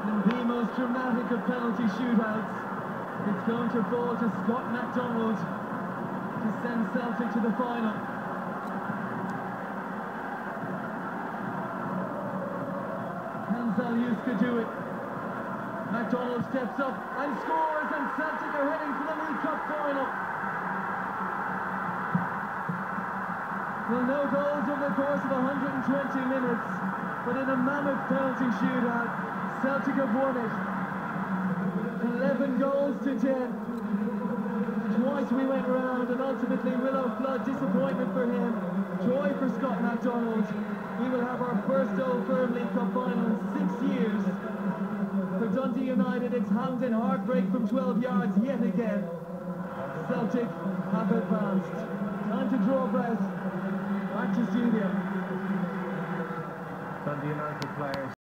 In the most dramatic of penalty shootouts, it's going to fall to Scott MacDonald to send Celtic to the final. Used to do it. MacDonald steps up and scores, and Celtic are heading for the League Cup final. Well, no goals over the course of 120 minutes, but in a mammoth penalty shootout, Celtic have won it. 11 goals to 10. Twice we went round, and ultimately Willow Flood, disappointment for him. Joy for Scott MacDonald. We will have our first Old Firm League Cup final in 6 years. For Dundee United, it's Hamden heartbreak from 12 yards yet again. Celtic have advanced. Time to draw breath. Back to studio. Dundee United players